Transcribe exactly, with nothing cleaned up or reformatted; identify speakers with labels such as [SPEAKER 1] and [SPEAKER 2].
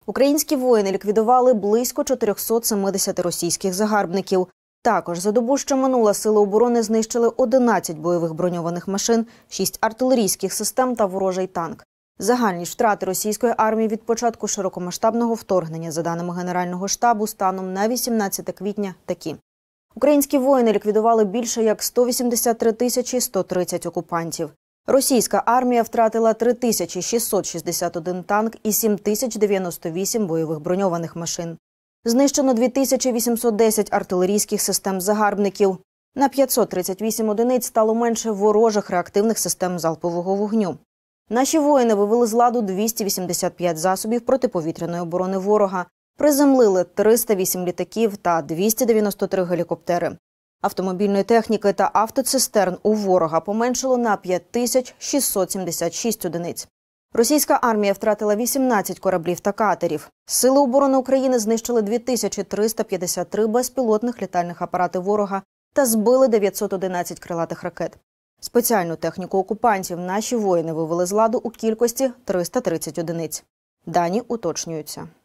[SPEAKER 1] Українські воїни ліквідували близько чотирьохсот семидесяти російських загарбників. Також за добу, що минула, сили оборони знищили одинадцять бойових броньованих машин, шість артилерійських систем та ворожий танк. Загальні ж втрати російської армії від початку широкомасштабного вторгнення, за даними Генерального штабу, станом на вісімнадцяте квітня такі. Українські воїни ліквідували більше як сто вісімдесят три тисячі сто тридцять окупантів. Російська армія втратила три тисячі шістсот шістдесят один танк і сім тисяч дев'яносто вісім бойових броньованих машин. Знищено дві тисячі вісімсот десять артилерійських систем загарбників. На п'ятсот тридцять вісім одиниць стало менше ворожих реактивних систем залпового вогню. Наші воїни вивели з ладу двісті вісімдесят п'ять засобів протиповітряної оборони ворога, приземлили триста вісім літаків та двісті дев'яносто три гелікоптери. Автомобільної техніки та автоцистерн у ворога поменшило на п'ять тисяч шістсот сімдесят шість одиниць. Російська армія втратила вісімнадцять кораблів та катерів. Сили оборони України знищили дві тисячі триста п'ятдесят три безпілотних літальних апарати ворога та збили дев'ятсот одинадцять крилатих ракет. Спеціальну техніку окупантів наші воїни вивели з ладу у кількості триста тридцять одиниць. Дані уточнюються.